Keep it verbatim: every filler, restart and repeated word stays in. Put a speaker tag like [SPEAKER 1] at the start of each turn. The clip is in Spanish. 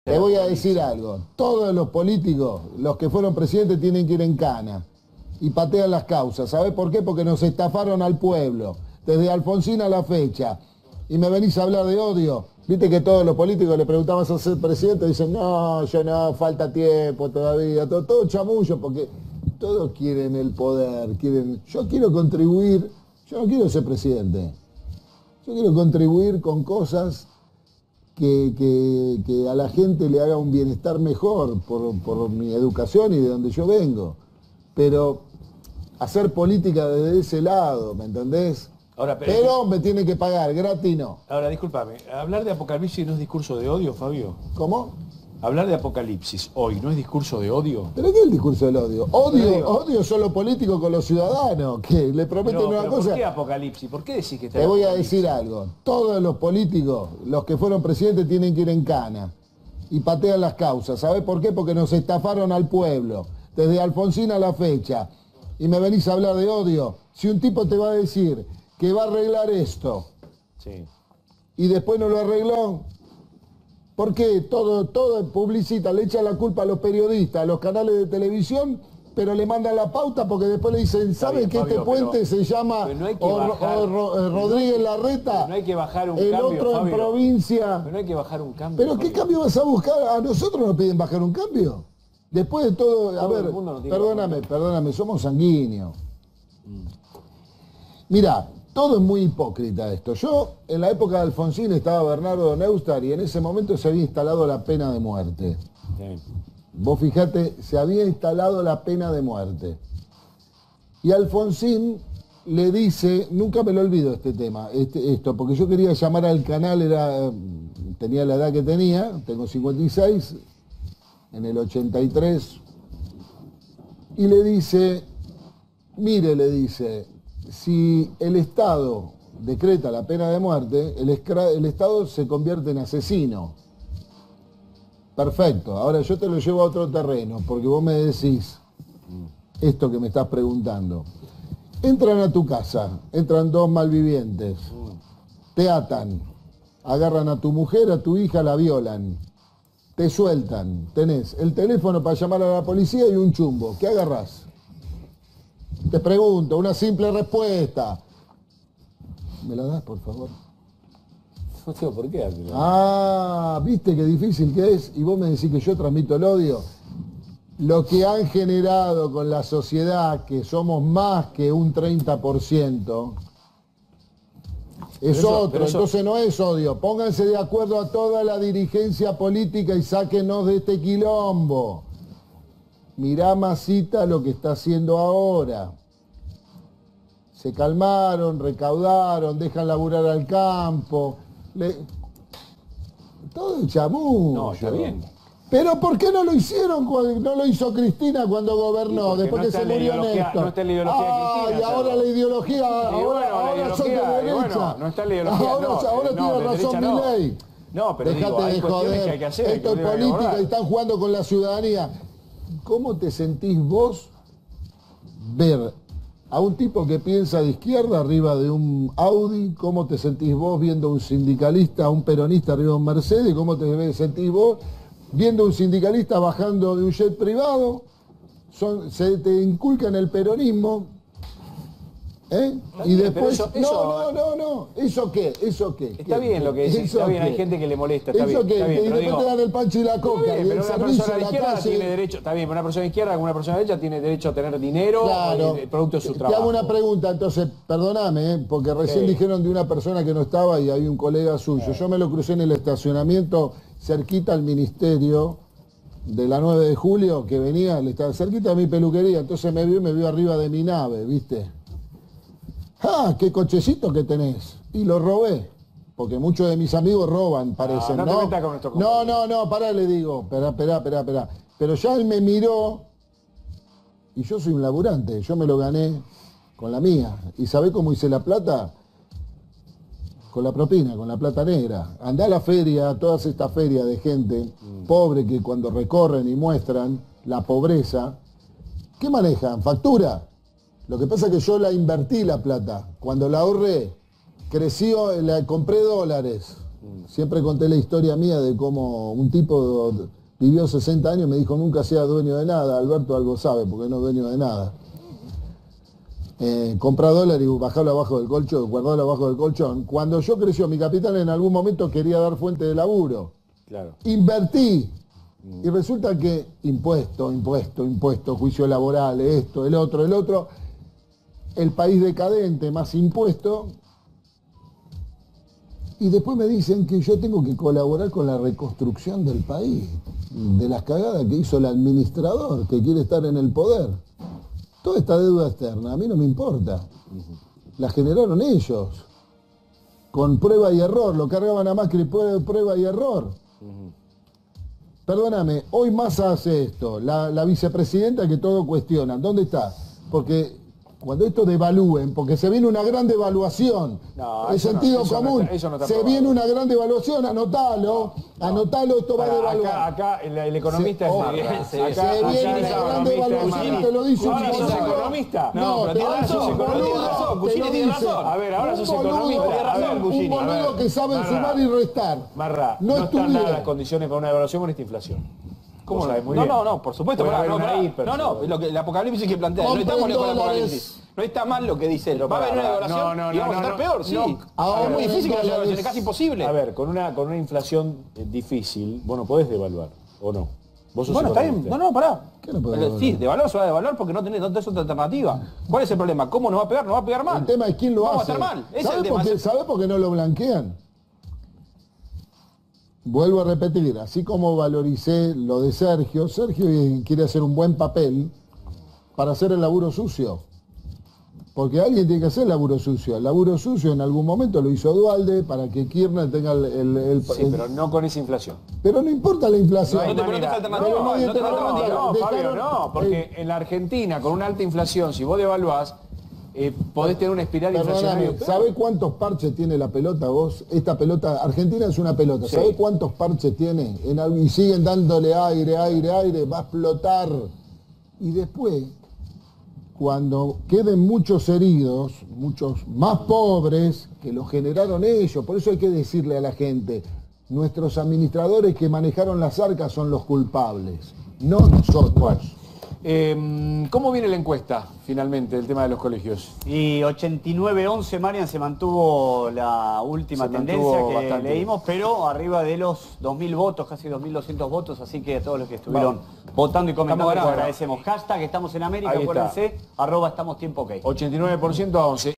[SPEAKER 1] Te voy a decir algo. Todos los políticos, los que fueron presidentes, tienen que ir en cana. Y patean las causas. ¿Sabés por qué? Porque nos estafaron al pueblo. Desde Alfonsín a la fecha. Y me venís a hablar de odio. Viste que todos los políticos le preguntaban a ser presidente y dicen, no, yo no, falta tiempo todavía. Todo, todo chamullo, porque todos quieren el poder. quieren. Yo quiero contribuir. Yo no quiero ser presidente. Yo quiero contribuir con cosas que, que, que a la gente le haga un bienestar mejor por, por mi educación y de donde yo vengo. Pero hacer política desde ese lado, ¿me entendés?
[SPEAKER 2] Ahora, pero,
[SPEAKER 1] pero me tiene que pagar, gratis no.
[SPEAKER 2] Ahora, discúlpame, ¿hablar de apocalipsis no es discurso de odio, Fabio?
[SPEAKER 1] ¿Cómo?
[SPEAKER 2] Hablar de apocalipsis hoy no es discurso de odio.
[SPEAKER 1] ¿Pero qué es el discurso del odio? Odio, odio son los políticos con los ciudadanos, que le prometen
[SPEAKER 2] pero,
[SPEAKER 1] una
[SPEAKER 2] pero
[SPEAKER 1] cosa.
[SPEAKER 2] ¿Por qué apocalipsis? ¿Por qué decís que está
[SPEAKER 1] Te voy a decir algo. Todos los políticos, los que fueron presidentes, tienen que ir en cana. Y patean las causas. ¿Sabés por qué? Porque nos estafaron al pueblo. Desde Alfonsín a la fecha. Y me venís a hablar de odio. Si un tipo te va a decir que va a arreglar esto,
[SPEAKER 2] sí,
[SPEAKER 1] y después no lo arregló, ¿por qué? Todo, todo publicita, le echa la culpa a los periodistas, a los canales de televisión, pero le mandan la pauta porque después le dicen, ¿saben que este puente se llama
[SPEAKER 2] no hay que
[SPEAKER 1] o,
[SPEAKER 2] bajar,
[SPEAKER 1] o, o, Rodríguez Larreta?
[SPEAKER 2] No hay que bajar un
[SPEAKER 1] el
[SPEAKER 2] cambio,
[SPEAKER 1] otro
[SPEAKER 2] Fabio,
[SPEAKER 1] en provincia.
[SPEAKER 2] Pero no hay que bajar un cambio.
[SPEAKER 1] ¿Pero
[SPEAKER 2] Fabio.
[SPEAKER 1] qué cambio vas a buscar? A nosotros nos piden bajar un cambio. Después de todo, a
[SPEAKER 2] todo
[SPEAKER 1] ver,
[SPEAKER 2] no
[SPEAKER 1] perdóname, perdóname, somos sanguíneos. Mirá, todo es muy hipócrita esto. Yo, en la época de Alfonsín, estaba Bernardo Neustadt y en ese momento se había instalado la pena de muerte.
[SPEAKER 2] Sí.
[SPEAKER 1] Vos fijate, se había instalado la pena de muerte. Y Alfonsín le dice, nunca me lo olvido este tema, este, esto, porque yo quería llamar al canal, era, tenía la edad que tenía, tengo cincuenta y seis, en el ochenta y tres, y le dice, mire, le dice, si el Estado decreta la pena de muerte, el, el Estado se convierte en asesino. Perfecto, ahora yo te lo llevo a otro terreno, porque vos me decís esto que me estás preguntando. Entran a tu casa, entran dos malvivientes, te atan, agarran a tu mujer, a tu hija, la violan, te sueltan, tenés el teléfono para llamar a la policía y un chumbo, ¿qué agarrás? Te pregunto, una simple respuesta. ¿Me la das, por favor?
[SPEAKER 2] No tengo por qué.
[SPEAKER 1] Ah, ¿viste qué difícil que es? Y vos me decís que yo transmito el odio. Lo que han generado con la sociedad, que somos más que un treinta por ciento, es
[SPEAKER 2] eso,
[SPEAKER 1] otro,
[SPEAKER 2] eso...
[SPEAKER 1] entonces no es odio. Pónganse de acuerdo a toda la dirigencia política y sáquenos de este quilombo. Mirá, Masita, lo que está haciendo ahora. Se calmaron, recaudaron, dejan laburar al campo. Le... Todo el chamullo.
[SPEAKER 2] No, está bien.
[SPEAKER 1] Pero ¿por qué no lo hicieron cuando no lo hizo Cristina cuando gobernó? Después
[SPEAKER 2] no
[SPEAKER 1] que se murió Néstor.
[SPEAKER 2] No está la ideología
[SPEAKER 1] ah,
[SPEAKER 2] de Cristina.
[SPEAKER 1] Y ahora la ideología,
[SPEAKER 2] y
[SPEAKER 1] ahora,
[SPEAKER 2] bueno,
[SPEAKER 1] ahora
[SPEAKER 2] la
[SPEAKER 1] son de
[SPEAKER 2] ideología,
[SPEAKER 1] derecha.
[SPEAKER 2] Bueno, no está la ideología.
[SPEAKER 1] Ahora,
[SPEAKER 2] no,
[SPEAKER 1] ahora
[SPEAKER 2] no,
[SPEAKER 1] tiene
[SPEAKER 2] de
[SPEAKER 1] razón
[SPEAKER 2] no.
[SPEAKER 1] Milei.
[SPEAKER 2] No, pero
[SPEAKER 1] Dejate
[SPEAKER 2] digo, hay
[SPEAKER 1] de
[SPEAKER 2] cuestiones
[SPEAKER 1] joder.
[SPEAKER 2] que hay que hacer.
[SPEAKER 1] Esto es política y están jugando con la ciudadanía. ¿Cómo te sentís vos ver a un tipo que piensa de izquierda arriba de un Audi? ¿Cómo te sentís vos viendo a un sindicalista, a un peronista arriba de un Mercedes? ¿Cómo te sentís vos viendo a un sindicalista bajando de un jet privado? Son, se te inculcan el peronismo. ¿Eh? Y después,
[SPEAKER 2] eso, eso,
[SPEAKER 1] no, no, no, no, ¿eso qué? ¿Eso qué?
[SPEAKER 2] Está
[SPEAKER 1] ¿Qué?
[SPEAKER 2] bien lo que decís, está bien,
[SPEAKER 1] qué?
[SPEAKER 2] hay gente que le molesta, está
[SPEAKER 1] ¿Eso
[SPEAKER 2] bien,
[SPEAKER 1] qué?
[SPEAKER 2] está bien,
[SPEAKER 1] Y después
[SPEAKER 2] digo,
[SPEAKER 1] te dan el pancho y la coca,
[SPEAKER 2] bien,
[SPEAKER 1] y el
[SPEAKER 2] pero una
[SPEAKER 1] servicio
[SPEAKER 2] persona
[SPEAKER 1] a
[SPEAKER 2] de
[SPEAKER 1] la
[SPEAKER 2] izquierda
[SPEAKER 1] calle.
[SPEAKER 2] tiene derecho, está bien, pero una persona de izquierda, una persona de derecha tiene derecho a tener dinero,
[SPEAKER 1] Claro.
[SPEAKER 2] el producto de su
[SPEAKER 1] Te
[SPEAKER 2] trabajo.
[SPEAKER 1] hago una pregunta, entonces, perdóname, ¿eh? Porque recién
[SPEAKER 2] Sí.
[SPEAKER 1] dijeron de una persona que no estaba y hay un colega suyo. Yo me lo crucé en el estacionamiento cerquita al ministerio de la nueve de julio, que venía, le estaba cerquita de mi peluquería, entonces me vio y me vio arriba de mi nave, ¿viste? ¡Ah, qué cochecito que tenés! Y lo robé, porque muchos de mis amigos roban, parecen,
[SPEAKER 2] no,
[SPEAKER 1] ¿no?
[SPEAKER 2] no te metas con nuestro
[SPEAKER 1] no,
[SPEAKER 2] compañero.
[SPEAKER 1] no, no, pará, le digo, esperá, esperá, esperá, esperá. Pero ya él me miró, y yo soy un laburante, yo me lo gané con la mía. ¿Y sabés cómo hice la plata? Con la propina, con la plata negra. Andá a la feria, a todas estas ferias de gente mm. pobre que cuando recorren y muestran la pobreza, ¿qué manejan? ¿Factura? Lo que pasa es que yo la invertí la plata. Cuando la ahorré, creció, la compré dólares. Siempre conté la historia mía de cómo un tipo vivió sesenta años y me dijo nunca sea dueño de nada. Alberto algo sabe porque no es dueño de nada. Eh, compra dólar y bajarlo abajo del colchón, guardarlo abajo del colchón. Cuando yo creció, mi capital en algún momento quería dar fuente de laburo.
[SPEAKER 2] Claro.
[SPEAKER 1] Invertí. Mm. Y resulta que impuesto, impuesto, impuesto, juicio laboral, esto, el otro, el otro. El país decadente, más impuesto. Y después me dicen que yo tengo que colaborar con la reconstrucción del país, de las cagadas que hizo el administrador, que quiere estar en el poder. Toda esta deuda externa, a mí no me importa. La generaron ellos, con prueba y error, lo cargaban a Macri, prueba y error. Perdóname, hoy Massa hace esto, la, la vicepresidenta que todo cuestionan, ¿dónde está? Porque cuando esto devalúen, porque se viene una gran devaluación,
[SPEAKER 2] no,
[SPEAKER 1] el sentido
[SPEAKER 2] no,
[SPEAKER 1] común,
[SPEAKER 2] no está, no está
[SPEAKER 1] se
[SPEAKER 2] probado.
[SPEAKER 1] viene una gran devaluación, anotalo, no, anotalo, esto
[SPEAKER 2] para,
[SPEAKER 1] va a devaluar.
[SPEAKER 2] Acá, acá el, el economista
[SPEAKER 1] se,
[SPEAKER 2] es
[SPEAKER 1] oh,
[SPEAKER 2] Marra.
[SPEAKER 1] se,
[SPEAKER 2] Acá,
[SPEAKER 1] se
[SPEAKER 2] acá
[SPEAKER 1] viene una gran devaluación, te lo dice un
[SPEAKER 2] ahora sos
[SPEAKER 1] boludo.
[SPEAKER 2] economista.
[SPEAKER 1] No,
[SPEAKER 2] No,
[SPEAKER 1] pero
[SPEAKER 2] pero
[SPEAKER 1] ahora sos economista.
[SPEAKER 3] Cucini tiene razón.
[SPEAKER 2] A ver, ahora
[SPEAKER 1] Un
[SPEAKER 2] sos
[SPEAKER 1] boludo,
[SPEAKER 2] economista.
[SPEAKER 1] tiene razón, un boludo que sabe
[SPEAKER 2] Marra,
[SPEAKER 1] sumar y restar.
[SPEAKER 2] Marra,
[SPEAKER 1] no,
[SPEAKER 2] no están dadas
[SPEAKER 1] estuviera.
[SPEAKER 2] las condiciones para una devaluación con esta inflación.
[SPEAKER 3] ¿Cómo
[SPEAKER 2] no?
[SPEAKER 3] No, no, no, por supuesto.
[SPEAKER 2] Puede
[SPEAKER 3] Pará,
[SPEAKER 2] haber
[SPEAKER 3] no,
[SPEAKER 2] una
[SPEAKER 3] pará.
[SPEAKER 2] hiper,
[SPEAKER 3] no, no, lo que, el apocalipsis que plantea, no
[SPEAKER 1] Compren
[SPEAKER 3] estamos lejos del
[SPEAKER 1] dólares.
[SPEAKER 3] apocalipsis. No está mal lo que dice él.
[SPEAKER 2] Pero
[SPEAKER 3] Va a haber una
[SPEAKER 2] pará,
[SPEAKER 3] devaluación
[SPEAKER 2] no, no,
[SPEAKER 3] y vamos
[SPEAKER 2] no,
[SPEAKER 3] a estar
[SPEAKER 2] no,
[SPEAKER 3] peor, sí.
[SPEAKER 1] no.
[SPEAKER 3] Ahora es muy difícil que haya
[SPEAKER 1] dólares.
[SPEAKER 3] devaluación, es casi imposible.
[SPEAKER 2] A ver, con una, con una inflación eh, difícil, vos no podés devaluar, ¿o no? Vos sos
[SPEAKER 3] Bueno, está bien.
[SPEAKER 2] economista.
[SPEAKER 3] No, no, pará.
[SPEAKER 1] ¿Qué no puede
[SPEAKER 3] Pero
[SPEAKER 1] devaluar?
[SPEAKER 3] sí, devaluar se va a devaluar porque no tenés, no tenés otra alternativa. ¿Cuál es el problema? ¿Cómo nos va a pegar? Nos va a pegar mal.
[SPEAKER 1] El tema es quién lo
[SPEAKER 3] Vamos
[SPEAKER 1] hace.
[SPEAKER 3] a estar mal. Ese es
[SPEAKER 1] ¿Sabe
[SPEAKER 3] el tema.
[SPEAKER 1] por qué, ¿sabe por qué no lo blanquean? Vuelvo a repetir, así como valoricé lo de Sergio, Sergio quiere hacer un buen papel para hacer el laburo sucio. Porque alguien tiene que hacer el laburo sucio. El laburo sucio en algún momento lo hizo Duhalde para que Kirchner tenga el... el, el-
[SPEAKER 2] Sí,
[SPEAKER 1] el-
[SPEAKER 2] pero no con esa inflación.
[SPEAKER 1] pero no importa la inflación.
[SPEAKER 3] No te pones
[SPEAKER 2] manera.
[SPEAKER 3] alternativa.
[SPEAKER 1] Pero nadie
[SPEAKER 3] No te
[SPEAKER 1] te-
[SPEAKER 3] alternativa.
[SPEAKER 2] No,
[SPEAKER 1] Dejaron-
[SPEAKER 2] Fabio, no, porque en la Argentina, con una alta inflación, si vos devaluás, eh, podés tener una espiral inflacionaria.
[SPEAKER 1] Perdóname, ¿sabe cuántos parches tiene la pelota vos? Esta pelota, Argentina es una pelota,
[SPEAKER 2] Sí.
[SPEAKER 1] ¿sabe cuántos parches tiene? En, al- y siguen dándole aire, aire, aire, va a explotar. Y después, cuando queden muchos heridos, muchos más pobres, que los generaron ellos, por eso hay que decirle a la gente, nuestros administradores que manejaron las arcas son los culpables, no nosotros.
[SPEAKER 2] Eh, ¿Cómo viene la encuesta, finalmente, del tema de los colegios?
[SPEAKER 4] Y ochenta y nueve once, Marian, se mantuvo la última
[SPEAKER 2] Se
[SPEAKER 4] tendencia
[SPEAKER 2] mantuvo
[SPEAKER 4] que
[SPEAKER 2] bastante.
[SPEAKER 4] leímos, pero arriba de los dos mil votos, casi dos mil doscientos votos, así que a todos los que estuvieron
[SPEAKER 2] Vamos.
[SPEAKER 4] votando y comentando,
[SPEAKER 3] Estamos
[SPEAKER 4] les
[SPEAKER 3] ganando.
[SPEAKER 4] agradecemos. Hashtag estamos en América,
[SPEAKER 2] Ahí está.
[SPEAKER 4] acuérdense, arroba estamos tiempo ok.
[SPEAKER 2] ochenta y nueve por ciento a once.